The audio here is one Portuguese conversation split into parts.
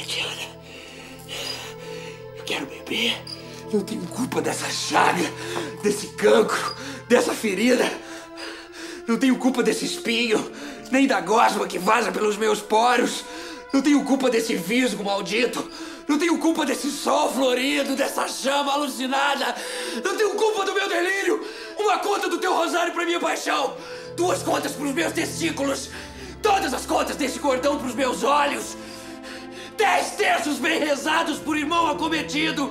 Diana. Eu quero beber. Não tenho culpa dessa chaga, desse cancro, dessa ferida. Não tenho culpa desse espinho, nem da gosma que vaza pelos meus poros. Não tenho culpa desse visgo maldito. Não tenho culpa desse sol florido, dessa chama alucinada. Não tenho culpa do meu delírio. Uma conta do teu rosário pra minha paixão. 2 contas pros meus testículos. Todas as contas desse cordão pros meus olhos. 10 terços bem rezados por irmão acometido.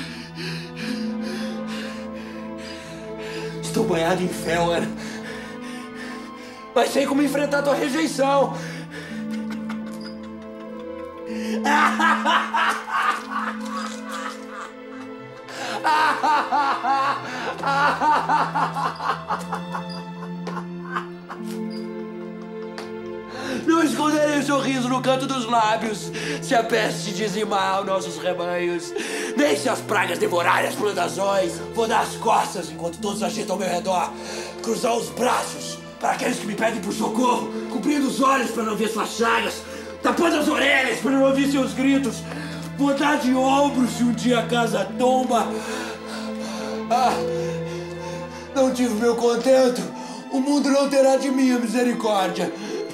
Estou banhado em fel, Ana. Mas sei como enfrentar tua rejeição. Não esconderei o sorriso no canto dos lábios, se a peste dizimar os nossos rebanhos, nem se as pragas devorarem as plantações. Vou dar as costas enquanto todos agitam ao meu redor, cruzar os braços para aqueles que me pedem por socorro, cobrindo os olhos para não ver suas chagas, tapando as orelhas para não ouvir seus gritos. Vou dar de ombros se um dia a casa tomba. Não tive meu contento, o mundo não terá de mim a misericórdia.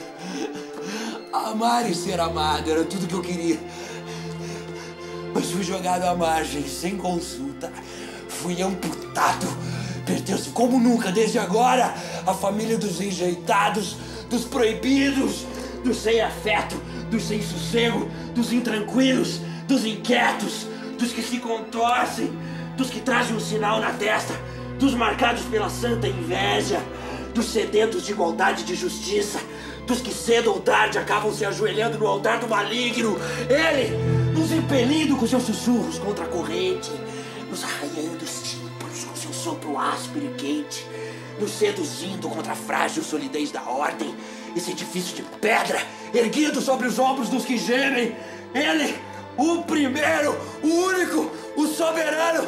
Amar e ser amado era tudo que eu queria. Mas fui jogado à margem, sem consulta. Fui amputado. Pertenço como nunca, desde agora, à família dos enjeitados, dos proibidos, dos sem afeto, dos sem sossego, dos intranquilos, dos inquietos, dos que se contorcem, dos que trazem um sinal na testa, dos marcados pela santa inveja, dos sedentos de igualdade e de justiça, dos que cedo ou tarde acabam se ajoelhando no altar do maligno. Ele nos impelindo com seus sussurros contra a corrente, nos arranhando os tímpanos com seu sopro áspero e quente, nos seduzindo contra a frágil solidez da ordem, esse edifício de pedra erguido sobre os ombros dos que gemem. Ele, o primeiro, o único, o soberano.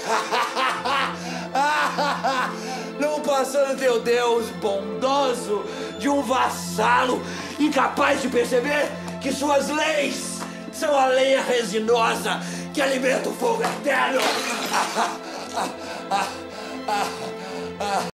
Não passando teu Deus bondoso de um vassalo incapaz de perceber que suas leis são a lenha resinosa que alimenta o fogo eterno.